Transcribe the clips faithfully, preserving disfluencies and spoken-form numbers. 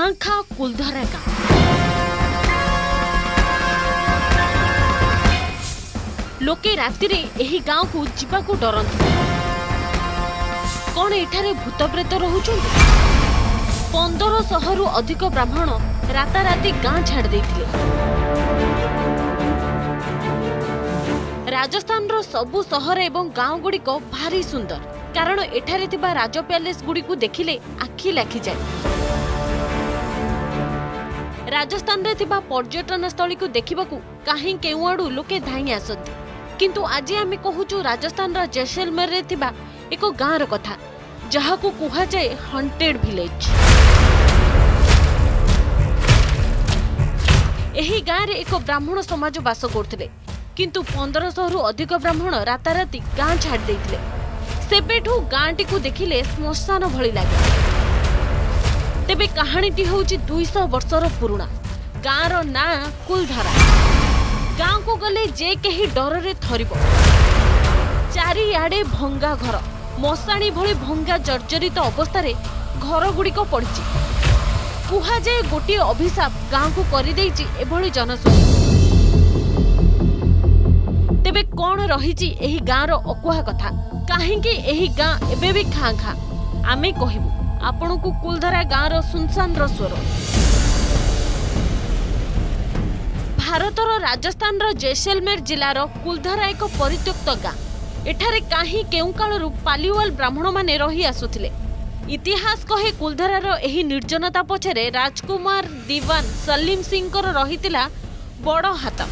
खाँ खाँ कुलधरा गाँ। लोके राति रे एही गाँव को जीवा को डरंती। कौन एठारे भूत प्रेत रहुचंती? पंदर शहरु अधिक ब्राह्मण राताराति गाँ छाड़ देइथिले। राजस्थान रो सबु शहर एवं गाँव गुड़िक भारी सुंदर, कारण एठारे थिबा राज पैलेस गुड़ी को देखिले आखि लाखि जाए। राजस्थान रे थिबा पर्यटन स्थली को देखिबाकू काहीं केउआडू लोके धाई आसंती, किंतु आज आमे कहूचु राजस्थान रा जैसलमेर रे थिबा एक गाँ रो कथा, जहाकू कुहा जाए हंटेड विलेज। एही गाँ रे एक ब्राह्मण समाज बास करथिले, किंतु पंद्रह शहरु अधिक ब्राह्मण राताराति गाँ छाड़ देइथिले। सेबेठू गाँटी को देखिले श्मशान भली लागे। तेबे कहानीटी होउची दुई सौ वर्षर पुराणा। गाँ रो ना कुलधरा। गाँ को गले जे केही डर रे थरिबो। चारिआडे भंगा घर, मशाणी भली भंगा जर्जरित अवस्था रे घर गुड़िक पड़िछि। कुहा जाए गोटे अभिशाप गाँ को करि देइछि एभली जनसंख्या। तेबे कौन रही एही गाँ रो अकुहा कथा, काहेकि एही गाँ एबे भी खाँ खाँ? आमे कहिबु आपन को कुलधरा गाँ रो सुनसान रो स्वर। भारतर राजस्थान रो जैसलमेर जिला रो कुलधरा एक परित्यक्त गाँ। एठारे काहीं केउ कालरू पालीवाल ब्राह्मण माने रही आसुथिले। इतिहास कहे कुलधरा रो एही निर्जनता पछरे राजकुमार दीवान सलीम सिंह को रहितिला बड़ हाथ।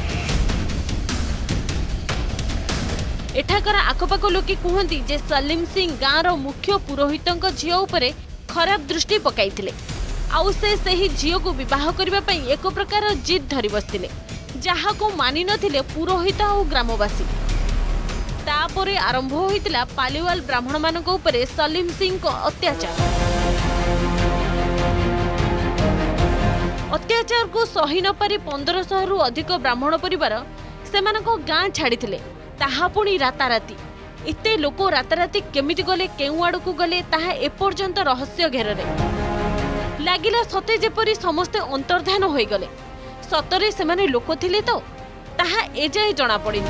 एठाकर आखपाख लोके कहती जे सलीम सिंह गाँव रो मुख्य पुरोहितंक झियो उपरे खराब दृष्टि पकाइथिले। आउ से सही झियो को विवाह करबा पई एक प्रकार जिद धरि बसथिले, जहा को मानि नथिले पुरोहित और ग्रामवासी। तापरे आरंभ होइतिला पालीवाल ब्राह्मण मानक उपरे सलीम सिंह को अत्याचार। अत्याचार को सही न पारि पंद्रह शहरु अधिक ब्राह्मण परिवार सेमानक गाँ छाड़िथिले, ताहा पुणी राताराति। इते लोक राताराति केमिति गले, केउ आड़ को गले, ताहा एपर्यंत रहस्य घेରରେ लागिला। सते जेपरि समस्ते अंतर्धान होई गले। सतरे सेमाने लोक थिले तो ताहा एजाए जणा पड़िनी।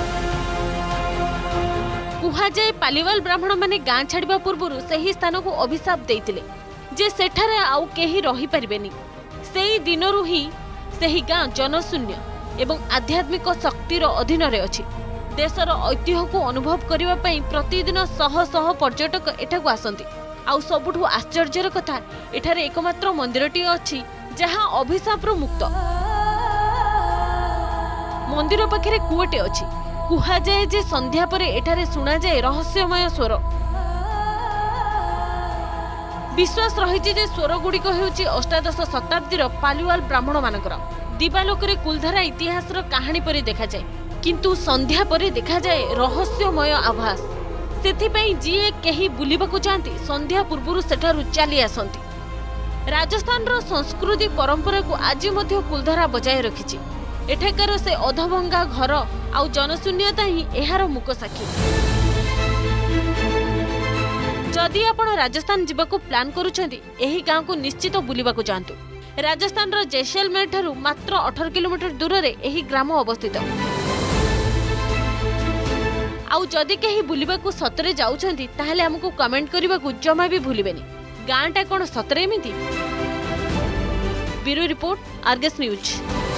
कुहा जाए पालीवाल ब्राह्मण माने गाँ छाड़िबा पूर्वरु सही स्थान को अभिशाप देइतिले जे सेठारे आउ केही रही परिबेनी। सेही दिनरु ही सेही गाँ जनशून्य एवं आध्यात्मिक शक्तिर अधीन रे अछि। देशर ऐतिह्य को अनुभव करने पई प्रतिदिन शह शह पर्यटक एठाकू आसंती। आउ सबुठु आश्चर्यर कथा, एठारे एकमात्र मंदिरटी अछि जहां अभिशाप मुक्त। मंदिर पाखरे कुओटे अछि। कुहा जाए जे संध्या परे एठारे सुना जाए रहस्यमय स्वर। विश्वास रहिछि जे स्वर गुड़िक हेउछि अष्टादश शताब्दीर पालीवाल ब्राह्मण मानकर। दिवालोकरे कुलधरा इतिहासर कहानी परि देखा जाए, किंतु संध्या परे देखा जाए रहस्यमय आभास। सेथिपई जिए केही बुलिबाकू चाहती संध्या पूर्वरु सेठारु चली आसंती। राजस्थान रो संस्कृति परंपरा को आज मध्य कुलधरा बजाय रखिछि। एठाकार से अधभंगा घर आउ जनशून्यता ही एहार मुक साक्षी। जदि आपण राजस्थान जिबाकू प्लान करूछंती एही गाँ को निश्चित बुलिबाकू चाहतु। राजस्थान रो जैसलमेर ठारू मात्र अठारह किलोमीटर दूर रे एही ग्राम अवस्थित। आउ जदि केही बुलिबाकू सतरे जाउछंती ताहले हमकु कमेंट करिबाकू जमा भी भूलिबेनी। गाँटा कोन सतरे एमिति? Bureau report, Argus news.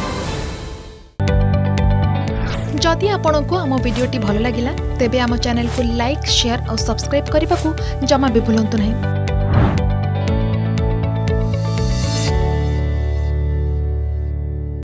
जदि आपंक आम भिडी भल लगा तेब आम चैनल को लाइक, शेयर और सब्सक्राइब करने को जमा भी भूलु नहीं।